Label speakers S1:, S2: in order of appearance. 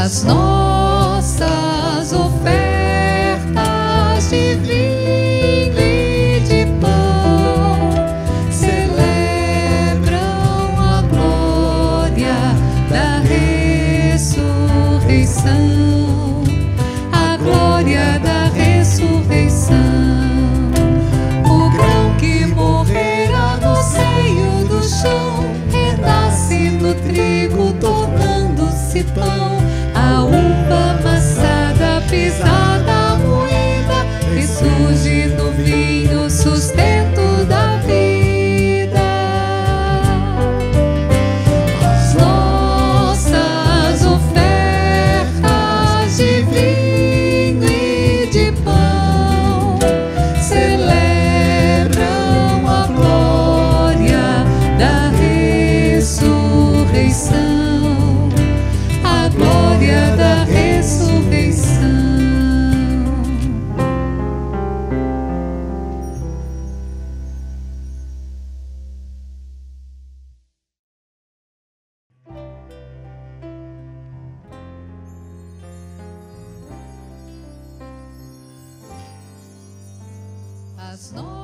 S1: as nossas ofertas de vinho e de pão celebram a glória da ressurreição, a glória da ressurreição. O grão que morrera no seio do chão renasce no trigo, tornando-se pão. A uva amassada, pisada, moída, ressurge no vinho, sustento da vida. As nossas ofertas de vinho e de pão celebram a glória da ressurreição, a glória da ressurreição. As